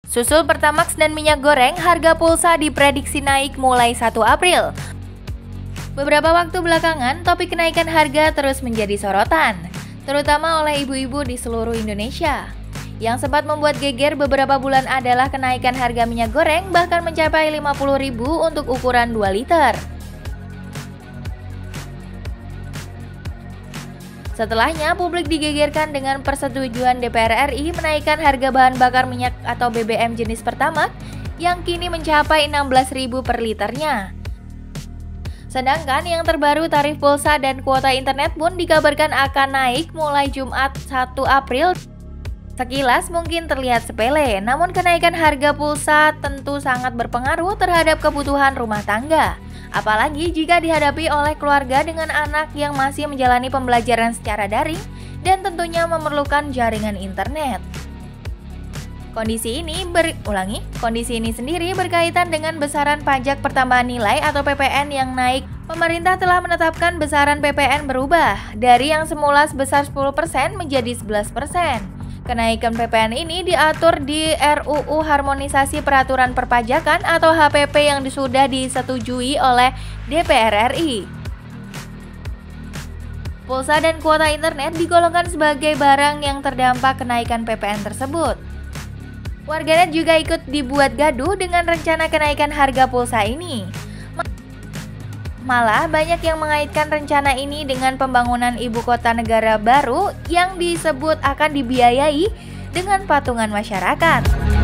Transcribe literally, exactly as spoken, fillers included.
Susul Pertamax dan minyak goreng, harga pulsa diprediksi naik mulai satu April. Beberapa waktu belakangan, topik kenaikan harga terus menjadi sorotan, terutama oleh ibu-ibu di seluruh Indonesia. Yang sempat membuat geger beberapa bulan adalah kenaikan harga minyak goreng bahkan mencapai lima puluh ribu untuk ukuran dua liter. Setelahnya, publik digegerkan dengan persetujuan D P R R I menaikkan harga bahan bakar minyak atau B B M jenis Pertamax yang kini mencapai enam belas ribu per liternya. Sedangkan yang terbaru, tarif pulsa dan kuota internet pun dikabarkan akan naik mulai Jumat satu April. Sekilas mungkin terlihat sepele, namun kenaikan harga pulsa tentu sangat berpengaruh terhadap kebutuhan rumah tangga. Apalagi jika dihadapi oleh keluarga dengan anak yang masih menjalani pembelajaran secara daring dan tentunya memerlukan jaringan internet. Kondisi ini berulangi, kondisi ini sendiri berkaitan dengan besaran pajak pertambahan nilai atau P P N yang naik. Pemerintah telah menetapkan besaran P P N berubah dari yang semula sebesar sepuluh persen menjadi sebelas persen. Kenaikan P P N ini diatur di R U U Harmonisasi Peraturan Perpajakan atau H P P yang sudah disetujui oleh D P R R I. Pulsa dan kuota internet digolongkan sebagai barang yang terdampak kenaikan P P N tersebut. Warganet juga ikut dibuat gaduh dengan rencana kenaikan harga pulsa ini. Malah banyak yang mengaitkan rencana ini dengan pembangunan ibu kota negara baru yang disebut akan dibiayai dengan patungan masyarakat.